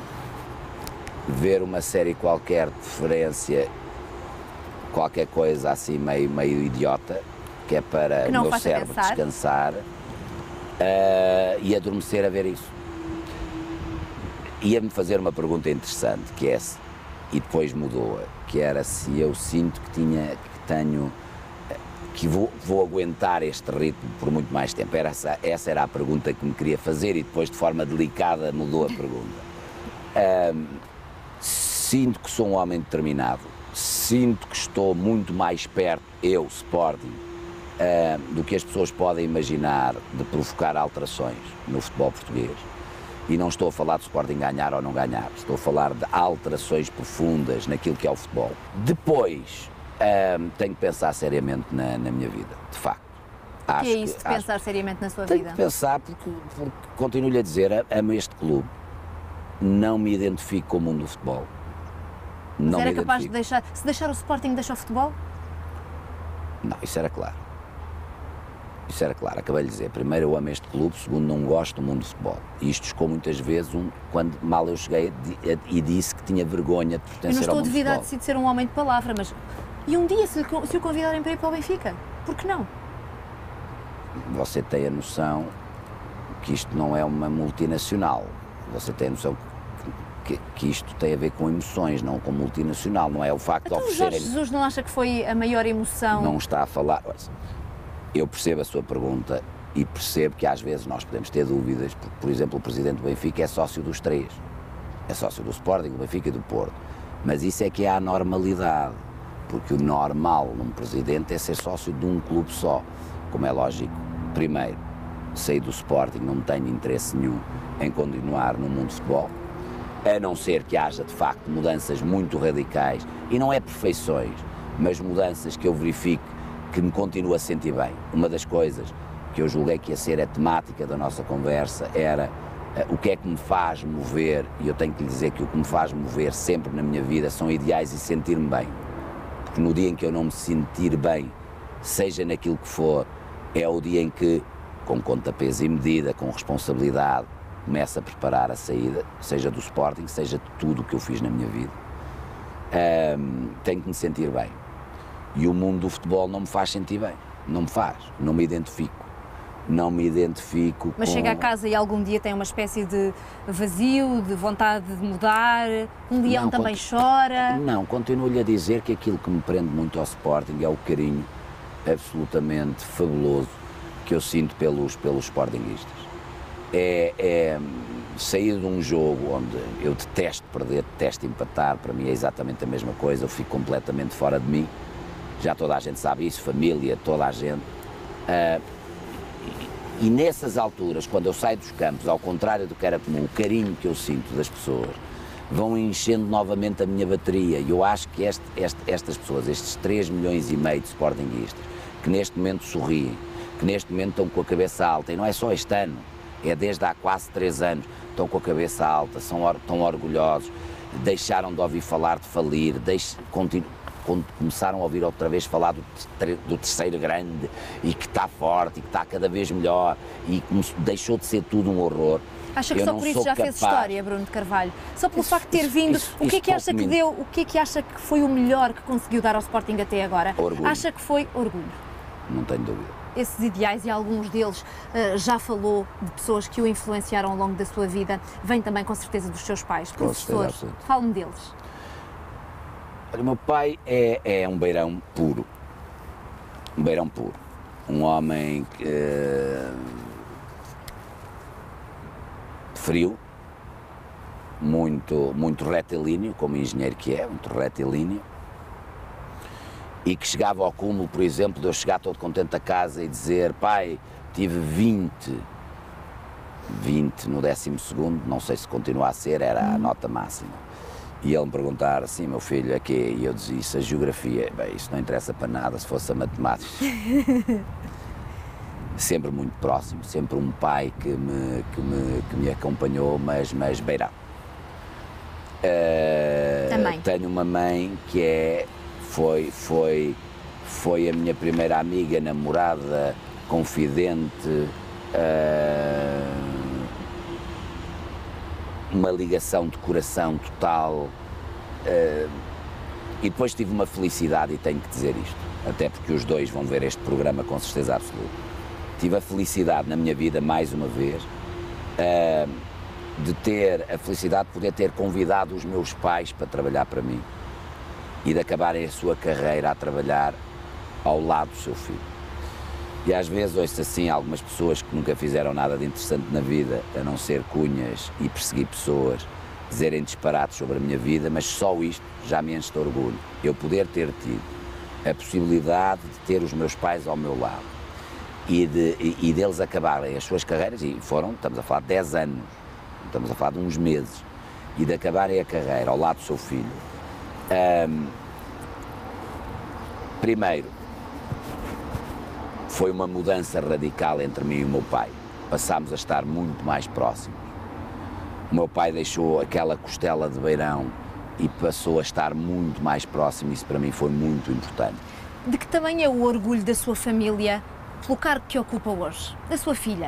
Ver uma série qualquer de referência, qualquer coisa assim meio, meio idiota, que é para Que o não meu faça cérebro pensar. descansar, eh, e adormecer a ver isso. Ia-me fazer uma pergunta interessante, que é, se- e depois mudou-a, que era se eu sinto que tinha, que tenho, eh, que vou, vou aguentar este ritmo por muito mais tempo. Era essa, essa era a pergunta que me queria fazer e depois de forma delicada mudou a pergunta. Ahm, sinto que sou um homem determinado, sinto que estou muito mais perto, eu, Sporting, ah, do que as pessoas podem imaginar de provocar alterações no futebol português. E não estou a falar de Sporting ganhar ou não ganhar, estou a falar de alterações profundas naquilo que é o futebol. Depois, ah, tenho que pensar seriamente na, na minha vida, de facto. O que Acho é isso de acho- pensar seriamente na sua tenho vida? que pensar porque, porque continuo-lhe a dizer, amo este clube, não me identifico com o mundo do futebol. Não Mas era me capaz de identifico. deixar... Se deixar o Sporting, deixa o futebol? Não, isso era claro. Isso era claro, acabei de dizer. Primeiro, eu amo este clube, segundo, não gosto do mundo do futebol. E isto chocou muitas vezes, um, quando mal eu cheguei di- e disse que tinha vergonha de Eu não pertencer ao estou a mundo do duvidar de futebol. si de ser um homem de palavra, mas... E um dia, se, lhe con- se o convidarem para ir para o Benfica? Por que não? Você tem a noção que isto não é uma multinacional. Você tem a noção que, que isto tem a ver com emoções, não com multinacional. Não é o facto Então de o Jorge oferecerem... Jesus não acha que foi a maior emoção? Não está a falar. Eu percebo a sua pergunta e percebo que às vezes nós podemos ter dúvidas, porque, por exemplo, o presidente do Benfica é sócio dos três. É sócio do Sporting, do Benfica e do Porto. Mas isso é que é a normalidade, porque o normal num presidente é ser sócio de um clube só. Como é lógico, primeiro, saí do Sporting, não tenho interesse nenhum em continuar no mundo de futebol, a não ser que haja de facto mudanças muito radicais, e não é perfeições, mas mudanças que eu verifique que me continuo a sentir bem. Uma das coisas que eu julguei que ia ser a temática da nossa conversa era uh, o que é que me faz mover, e eu tenho que lhe dizer que o que me faz mover sempre na minha vida são ideais e sentir-me bem. Porque no dia em que eu não me sentir bem, seja naquilo que for, é o dia em que, com conta, peso e medida, com responsabilidade, começo a preparar a saída, seja do Sporting, seja de tudo o que eu fiz na minha vida. Um, tenho que me sentir bem. E o mundo do futebol não me faz sentir bem. Não me faz. Não me identifico. Não me identifico Mas com... chega a casa e algum dia tem uma espécie de vazio, de vontade de mudar, um leão Não, também conti- chora. Não, continuo-lhe a dizer que aquilo que me prende muito ao Sporting é o carinho absolutamente fabuloso que eu sinto pelos, pelos Sportingistas. É, é sair de um jogo onde eu detesto perder, detesto empatar, para mim é exatamente a mesma coisa, eu fico completamente fora de mim, já toda a gente sabe isso, família, toda a gente. Uh, e, e nessas alturas, quando eu saio dos campos, ao contrário do que era comum, o carinho que eu sinto das pessoas, vão enchendo novamente a minha bateria, e eu acho que este, este, estas pessoas, estes três milhões e meio de Sportingistas, que neste momento sorriem, que neste momento estão com a cabeça alta, e não é só este ano, é desde há quase três anos, estão com a cabeça alta, são, estão orgulhosos, deixaram de ouvir falar de falir, deix, continu, começaram a ouvir outra vez falar do, do terceiro grande, e que está forte, e que está cada vez melhor, e deixou de ser tudo um horror. Acha que Eu só não por isso sou já capaz. fez história, Bruno de Carvalho? Só pelo Isso- facto de ter isso- vindo, isso- o que é isso que acha pouco que me- deu, o que é que acha que foi o melhor que conseguiu dar ao Sporting até agora? Orgulho. Acha que foi orgulho? Não tenho dúvida. Esses ideais, e alguns deles uh, já falou de pessoas que o influenciaram ao longo da sua vida, vêm também com certeza dos seus pais, Com certeza professores. absoluta. Fale-me deles. Olha, o meu pai é, é um beirão puro, um beirão puro, um homem que, eh, frio, muito, muito retilíneo, como engenheiro que é, muito retilíneo, e que chegava ao cúmulo, por exemplo, de eu chegar todo contente a casa e dizer: pai, tive vinte, vinte no décimo segundo, não sei se continua a ser, era a nota máxima. E ele me perguntar assim: meu filho, a quê? E eu dizia: isso, a geografia. Bem, isso não interessa para nada, se fosse a matemática. Sempre muito próximo, sempre um pai que me, que me, que me acompanhou, mas, mas beirão. Uh, Também. Tenho uma mãe que é, foi, foi, foi a minha primeira amiga, namorada, confidente, uh, uma ligação de coração total, uh, e depois tive uma felicidade, e tenho que dizer isto, até porque os dois vão ver este programa com certeza absoluta. Tive a felicidade na minha vida, mais uma vez, uh, de ter a felicidade de poder ter convidado os meus pais para trabalhar para mim e de acabarem a sua carreira a trabalhar ao lado do seu filho. E às vezes ouço assim algumas pessoas que nunca fizeram nada de interessante na vida, a não ser cunhas e perseguir pessoas, dizerem disparates sobre a minha vida, mas só isto já me enche de orgulho. Eu poder ter tido a possibilidade de ter os meus pais ao meu lado e, de, e, e deles acabarem as suas carreiras, e foram, estamos a falar de dez anos, estamos a falar de uns meses, e de acabarem a carreira ao lado do seu filho. Um, primeiro, foi uma mudança radical entre mim e o meu pai. Passámos a estar muito mais próximos. O meu pai deixou aquela costela de beirão e passou a estar muito mais próximo. Isso para mim foi muito importante. De que tamanho é o orgulho da sua família pelo cargo que ocupa hoje? Da sua filha?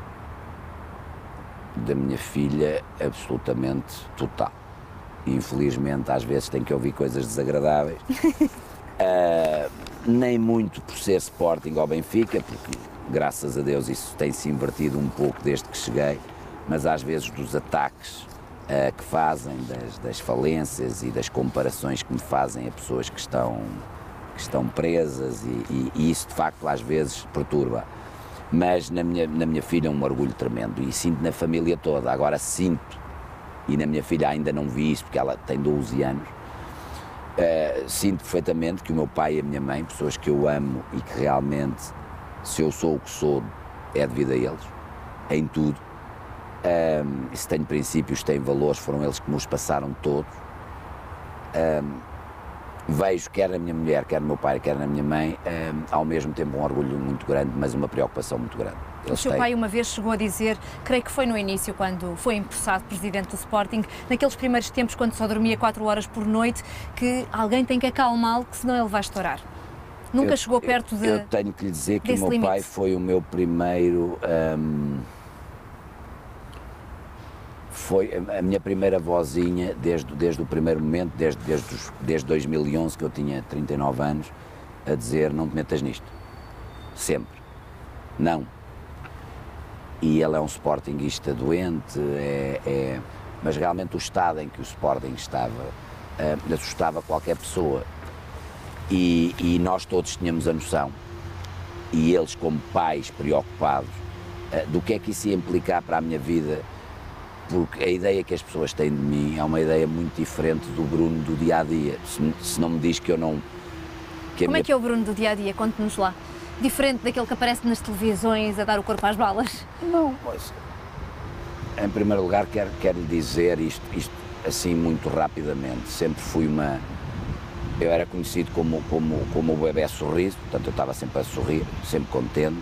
Da minha filha, absolutamente total. Infelizmente, às vezes tenho que ouvir coisas desagradáveis. uh, nem muito por ser Sporting ou Benfica, porque, graças a Deus, isso tem-se invertido um pouco desde que cheguei, mas às vezes dos ataques uh, que fazem, das, das falências e das comparações que me fazem a pessoas que estão, que estão presas, e, e, e isso, de facto, às vezes perturba. Mas na minha, na minha filha é um orgulho tremendo, e sinto na família toda. Agora sinto, e na minha filha ainda não vi isso porque ela tem doze anos, uh, sinto perfeitamente que o meu pai e a minha mãe, pessoas que eu amo e que realmente, se eu sou o que sou, é devido a eles, em tudo, Um, se tenho princípios, se tenho valores, foram eles que me os passaram todos. Um, vejo, quer na minha mulher, quer no meu pai, quer na minha mãe, um, ao mesmo tempo um orgulho muito grande, mas uma preocupação muito grande. Eles o seu têm... pai uma vez chegou a dizer, creio que foi no início, quando foi empossado presidente do Sporting, naqueles primeiros tempos, quando só dormia quatro horas por noite, que alguém tem que acalmá-lo, que senão ele vai estourar. Nunca eu, chegou perto eu, de Eu tenho que lhe dizer que o meu limite. pai foi o meu primeiro... Um, foi a minha primeira vozinha desde, desde o primeiro momento, desde, desde, os, desde dois mil e onze, que eu tinha trinta e nove anos, a dizer, não te metas nisto. Sempre. Não. E ele é um sportinguista doente, é, é, mas realmente o estado em que o Sporting estava uh, assustava qualquer pessoa. E, e nós todos tínhamos a noção, e eles como pais preocupados, uh, do que é que isso ia implicar para a minha vida, porque a ideia que as pessoas têm de mim é uma ideia muito diferente do Bruno do dia-a-dia. Se, se não me diz que eu não... Que Como minha... é que é o Bruno do dia-a-dia? Conte-nos lá. Diferente daquele que aparece nas televisões a dar o corpo às balas? Não, mas... Em primeiro lugar, quero, quero lhe dizer isto, isto assim muito rapidamente. Sempre fui uma... Eu era conhecido como, como, como o bebé sorriso, portanto eu estava sempre a sorrir, sempre contente.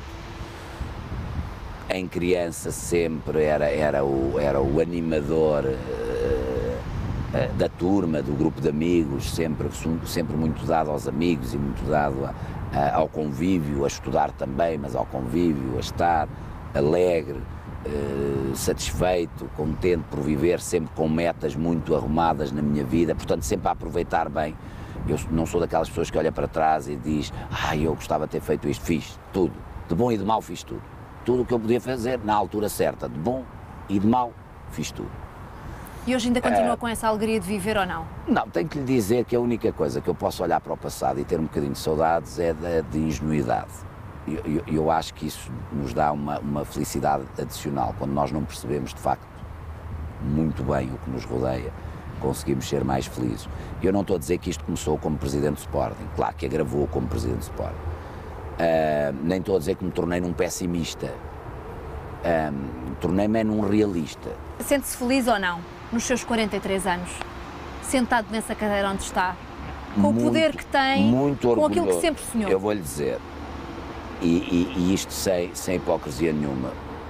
Em criança sempre era, era, o, era o animador uh, uh, da turma, do grupo de amigos, sempre, sempre muito dado aos amigos e muito dado a, a, ao convívio, a estudar também, mas ao convívio, a estar alegre, uh, satisfeito, contente por viver, sempre com metas muito arrumadas na minha vida, portanto sempre a aproveitar bem. Eu não sou daquelas pessoas que olha para trás e diz, ah, eu gostava de ter feito isto, fiz tudo, de bom e de mau fiz tudo. Tudo o que eu podia fazer na altura certa, de bom e de mau, fiz tudo. E hoje ainda continua uh, com essa alegria de viver ou não? Não, tenho que lhe dizer que a única coisa que eu posso olhar para o passado e ter um bocadinho de saudades é da de ingenuidade. Eu, eu, eu acho que isso nos dá uma, uma felicidade adicional, quando nós não percebemos de facto muito bem o que nos rodeia, conseguimos ser mais felizes. Eu não estou a dizer que isto começou como presidente do Sporting, claro que agravou como presidente do Sporting. Uh, nem estou a dizer que me tornei num pessimista, uh, tornei-me num realista. Sente-se feliz ou não, nos seus quarenta e três anos, sentado nessa cadeira onde está, com muito, o poder que tem, muito com aquilo que sempre sonhou? Eu vou-lhe dizer, e, e, e isto sem, sem hipocrisia nenhuma,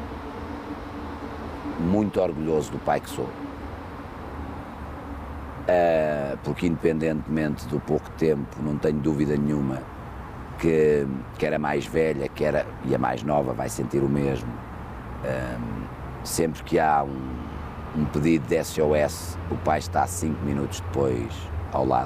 muito orgulhoso do pai que sou, uh, porque independentemente do pouco tempo, não tenho dúvida nenhuma Que, que era mais velha, que era, e a mais nova vai sentir o mesmo. Um, sempre que há um, um pedido de S O S, o pai está cinco minutos depois ao lado.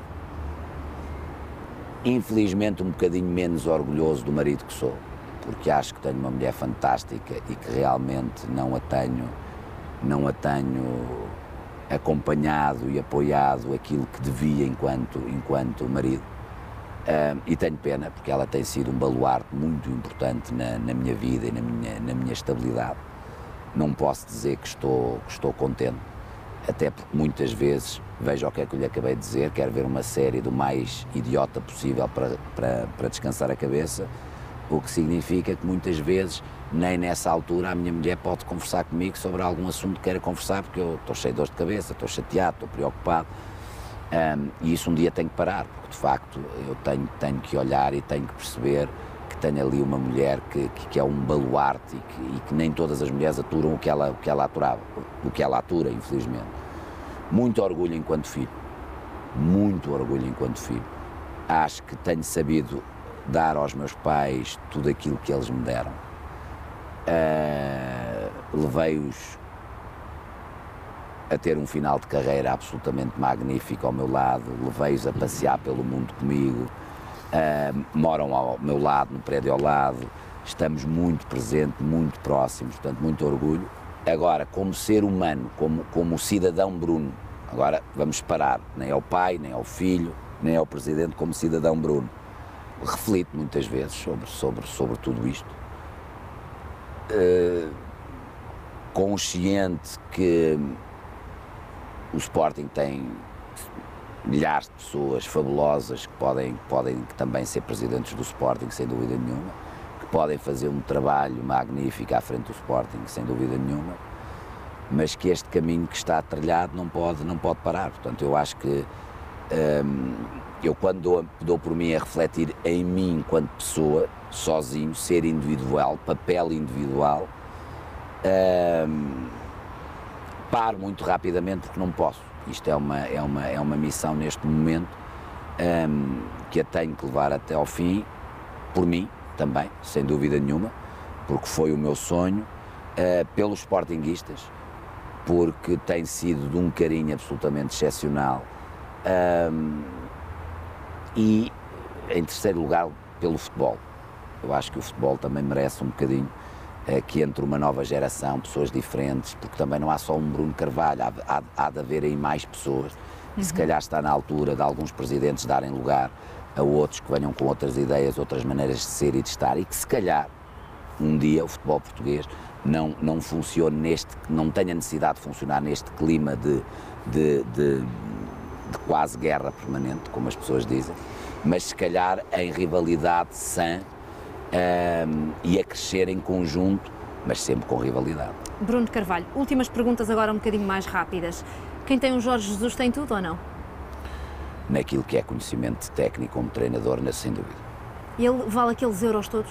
Infelizmente um bocadinho menos orgulhoso do marido que sou, porque acho que tenho uma mulher fantástica e que realmente não a tenho, não a tenho acompanhado e apoiado aquilo que devia enquanto, enquanto marido. Uh, e tenho pena, porque ela tem sido um baluarte muito importante na, na minha vida e na minha, na minha estabilidade. Não posso dizer que estou, que estou contente, até porque muitas vezes, veja o que é que eu lhe acabei de dizer, quero ver uma série do mais idiota possível para, para, para descansar a cabeça, o que significa que muitas vezes, nem nessa altura, a minha mulher pode conversar comigo sobre algum assunto que queira conversar, porque eu estou cheio de dor de cabeça, estou chateado, estou preocupado. Um, e isso um dia tem que parar, porque de facto eu tenho, tenho que olhar e tenho que perceber que tenho ali uma mulher que, que, que é um baluarte e que, e que nem todas as mulheres aturam o que ela, o que ela aturava, o que ela atura, infelizmente. Muito orgulho enquanto filho, muito orgulho enquanto filho. Acho que tenho sabido dar aos meus pais tudo aquilo que eles me deram. Uh, levei-os a ter um final de carreira absolutamente magnífico ao meu lado, levei-os a passear pelo mundo comigo, uh, moram ao meu lado, no prédio ao lado, estamos muito presentes, muito próximos, portanto, muito orgulho. Agora, como ser humano, como, como cidadão Bruno, agora vamos parar, nem ao pai, nem ao filho, nem ao presidente, como cidadão Bruno. Reflito muitas vezes sobre, sobre, sobre tudo isto, uh, consciente que o Sporting tem milhares de pessoas fabulosas que podem, podem também ser presidentes do Sporting, sem dúvida nenhuma, que podem fazer um trabalho magnífico à frente do Sporting, sem dúvida nenhuma, mas que este caminho que está trilhado não pode, não pode parar. Portanto, eu acho que hum, eu quando dou, dou por mim a refletir em mim enquanto pessoa, sozinho, ser individual, papel individual, hum, paro muito rapidamente porque não posso. Isto é uma, é uma, é uma missão neste momento hum, que a tenho que levar até ao fim, por mim também, sem dúvida nenhuma, porque foi o meu sonho, uh, pelos sportinguistas, porque tem sido de um carinho absolutamente excepcional, um, e, em terceiro lugar, pelo futebol. Eu acho que o futebol também merece um bocadinho uh, que entre uma nova geração, pessoas diferentes, porque também não há só um Bruno Carvalho, há, há, há de haver aí mais pessoas, e se calhar está na altura de alguns presidentes darem lugar a outros que venham com outras ideias, outras maneiras de ser e de estar, e que se calhar um dia o futebol português não, não funcione neste, não tenha necessidade de funcionar neste clima de, de, de, de quase guerra permanente, como as pessoas dizem, mas se calhar em rivalidade sã um, e a crescer em conjunto, mas sempre com rivalidade. Bruno de Carvalho, últimas perguntas agora um bocadinho mais rápidas. Quem tem um Jorge Jesus tem tudo ou não? Naquilo que é conhecimento técnico como treinador, sem dúvida. E ele vale aqueles euros todos?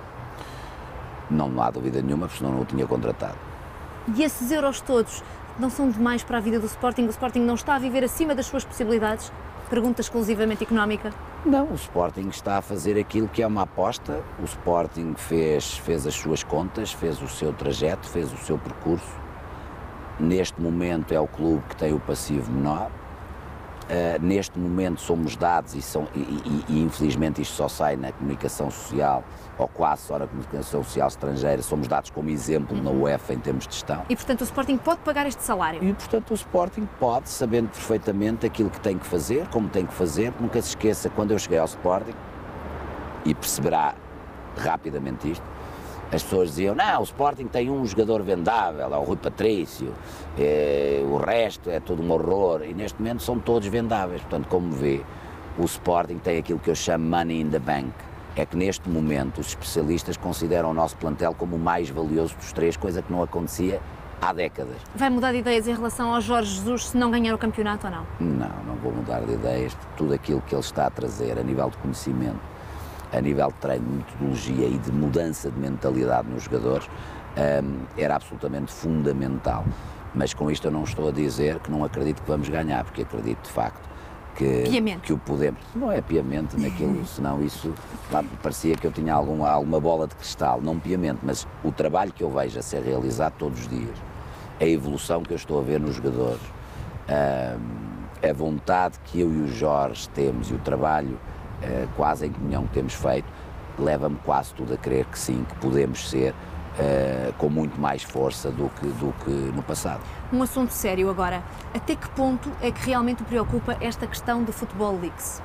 Não há dúvida nenhuma, porque senão não o tinha contratado. E esses euros todos não são demais para a vida do Sporting? O Sporting não está a viver acima das suas possibilidades? Pergunta exclusivamente económica. Não, o Sporting está a fazer aquilo que é uma aposta. O Sporting fez, fez as suas contas, fez o seu trajeto, fez o seu percurso. Neste momento é o clube que tem o passivo menor. Uh, neste momento somos dados, e, são, e, e, e infelizmente isto só sai na comunicação social, ou quase só na comunicação social estrangeira, somos dados como exemplo uhum. na UEFA em termos de gestão. E portanto o Sporting pode pagar este salário? E portanto o Sporting pode, sabendo perfeitamente aquilo que tem que fazer, como tem que fazer. Nunca se esqueça, quando eu cheguei ao Sporting, e perceberá rapidamente isto, as pessoas diziam, não, o Sporting tem um jogador vendável, é o Rui Patrício, é, o resto é tudo um horror, e neste momento são todos vendáveis. Portanto, como vê, o Sporting tem aquilo que eu chamo money in the bank, é que neste momento os especialistas consideram o nosso plantel como o mais valioso dos três, coisa que não acontecia há décadas. Vai mudar de ideias em relação ao Jorge Jesus se não ganhar o campeonato ou não? Não, não vou mudar de ideias, porque tudo aquilo que ele está a trazer a nível de conhecimento, a nível de treino, de metodologia e de mudança de mentalidade nos jogadores, um, era absolutamente fundamental. Mas com isto eu não estou a dizer que não acredito que vamos ganhar, porque acredito de facto que, que o podemos. Não é piamente naquilo, senão isso lá, parecia que eu tinha algum, alguma bola de cristal, não piamente, mas o trabalho que eu vejo a ser realizado todos os dias, a evolução que eu estou a ver nos jogadores, um, a vontade que eu e o Jorge temos e o trabalho Uh, quase em comunhão que temos feito, leva-me quase tudo a crer que sim, que podemos ser uh, com muito mais força do que, do que no passado. Um assunto sério agora, até que ponto é que realmente o preocupa esta questão do Football Leaks?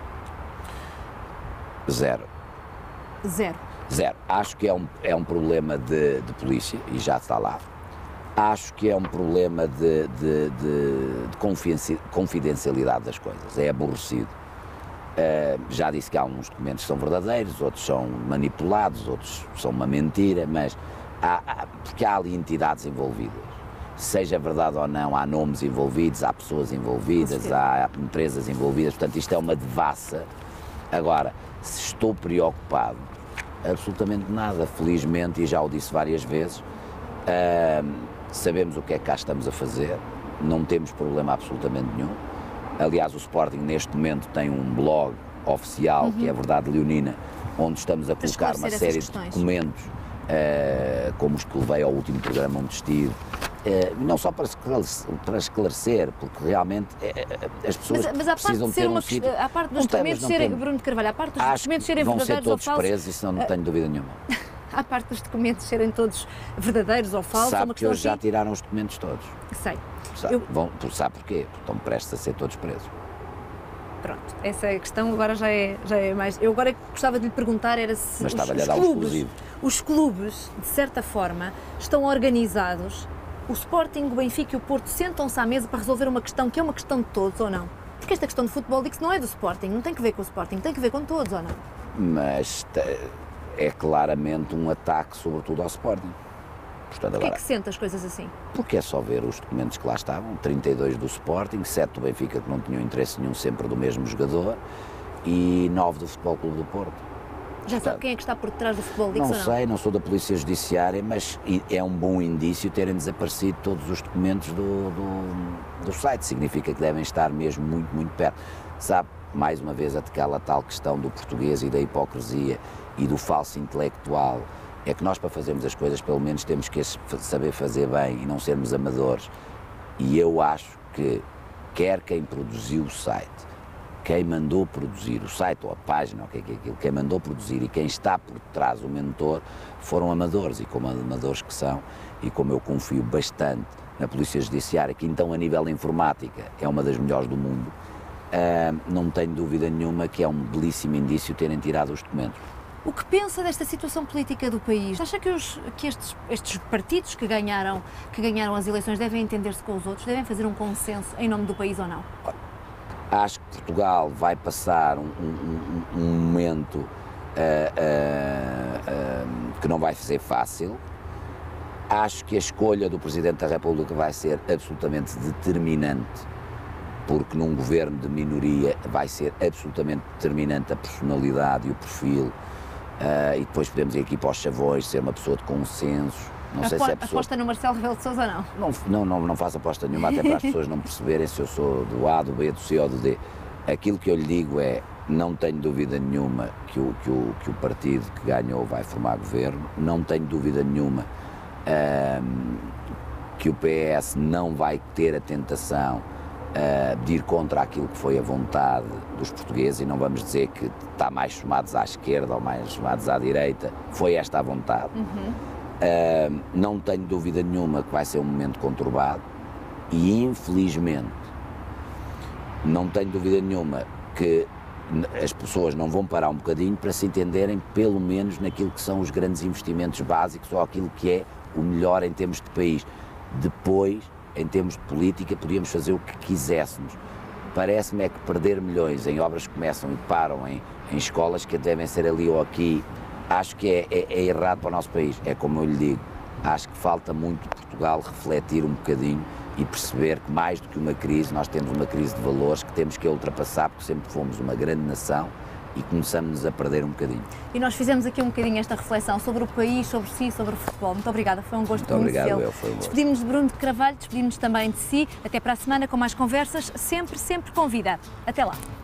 Zero. Zero? Zero. Acho que é um, é um problema de, de polícia, e já está lá. Acho que é um problema de, de, de, de confidencialidade das coisas, é aborrecido. Uh, já disse que há uns documentos que são verdadeiros, outros são manipulados, outros são uma mentira, mas há, há, porque há ali entidades envolvidas, seja verdade ou não, há nomes envolvidos, há pessoas envolvidas, há, há empresas envolvidas, portanto isto é uma devassa. Agora, se estou preocupado, absolutamente nada, felizmente, e já o disse várias vezes, uh, sabemos o que é que cá estamos a fazer, não temos problema absolutamente nenhum. Aliás, o Sporting neste momento tem um blog oficial, uhum. que é a Verdade Leonina, onde estamos a colocar uma série de documentos, uh, como os que levei ao último programa onde estive, uh, não só para esclarecer, para esclarecer porque realmente uh, as pessoas mas, mas precisam de ter um sítio. A parte dos documentos serem, Bruno de Carvalho, a parte dos documentos serem verdadeiros ou falsos... vão ser todos presos, isso não, não tenho dúvida nenhuma. A parte dos documentos serem todos verdadeiros ou falsos... Sabe uma que hoje já assim? tiraram os documentos todos. Sei. Sabe, Eu... vão, sabe porquê? Porque estão prestes a ser todos presos. Pronto, essa questão agora já é, já é mais... Eu agora gostava de lhe perguntar era se Mas os, estava-lhe os, a dar clubes, os clubes, de certa forma, estão organizados, o Sporting, o Benfica e o Porto sentam-se à mesa para resolver uma questão que é uma questão de todos, ou não? Porque esta questão de futebol diz que não é do Sporting, não tem que ver com o Sporting, tem que ver com todos, ou não? Mas é claramente um ataque, sobretudo ao Sporting. Portanto, Porquê agora, é que sente as coisas assim? porque é só ver os documentos que lá estavam, trinta e dois do Sporting, sete do Benfica que não tinham interesse nenhum sempre do mesmo jogador e nove do Futebol Clube do Porto. Já sabe quem é que está por trás do Futebol Leaks Não ou não? sei, não sou da Polícia Judiciária, mas é um bom indício terem desaparecido todos os documentos do, do, do site. Significa que devem estar mesmo muito, muito perto. Sabe, mais uma vez, aquela tal questão do português e da hipocrisia e do falso intelectual. É que nós, para fazermos as coisas, pelo menos temos que saber fazer bem e não sermos amadores. E eu acho que quer quem produziu o site, quem mandou produzir o site ou a página, ou o que é que é aquilo, quem mandou produzir e quem está por trás, o mentor, foram amadores. E como amadores que são, e como eu confio bastante na Polícia Judiciária, que então a nível de informática é uma das melhores do mundo, uh, não tenho dúvida nenhuma que é um belíssimo indício terem tirado os documentos. O que pensa desta situação política do país? Acha que, os, que estes, estes partidos que ganharam, que ganharam as eleições devem entender-se com os outros, devem fazer um consenso em nome do país ou não? Acho que Portugal vai passar um, um, um momento uh, uh, uh, que não vai ser fácil. Acho que a escolha do Presidente da República vai ser absolutamente determinante, porque num governo de minoria vai ser absolutamente determinante a personalidade e o perfil. Uh, e depois podemos ir aqui para os chavões, ser uma pessoa de consenso. Não sei Apo se é pessoa... Aposta no Marcelo Rebelo de Sousa, não? Não, não, não, não faço aposta nenhuma, até para as pessoas não perceberem se eu sou do A, do B, do C ou do D. Aquilo que eu lhe digo é, não tenho dúvida nenhuma que o, que o, que o partido que ganhou vai formar governo, não tenho dúvida nenhuma uh, que o P S não vai ter a tentação Uh, de ir contra aquilo que foi a vontade dos portugueses, e não vamos dizer que está mais chamados à esquerda ou mais chamados à direita, foi esta a vontade. Uhum. Uh, não tenho dúvida nenhuma que vai ser um momento conturbado e, infelizmente, não tenho dúvida nenhuma que as pessoas não vão parar um bocadinho para se entenderem pelo menos naquilo que são os grandes investimentos básicos ou aquilo que é o melhor em termos de país. Depois, em termos de política, podíamos fazer o que quiséssemos. Parece-me é que perder milhões em obras que começam e param em, em escolas que devem ser ali ou aqui, acho que é, é, é errado para o nosso país. É como eu lhe digo, acho que falta muito Portugal refletir um bocadinho e perceber que mais do que uma crise, nós temos uma crise de valores que temos que ultrapassar, porque sempre fomos uma grande nação e começamos a perder um bocadinho. E nós fizemos aqui um bocadinho esta reflexão sobre o país, sobre si, sobre o futebol. Muito obrigada, foi um gosto Muito obrigado, conhecê-lo. eu, foi um gosto. Despedimos de Bruno de Carvalho, despedimos também de si. Até para a semana com mais conversas, sempre, sempre com vida. Até lá.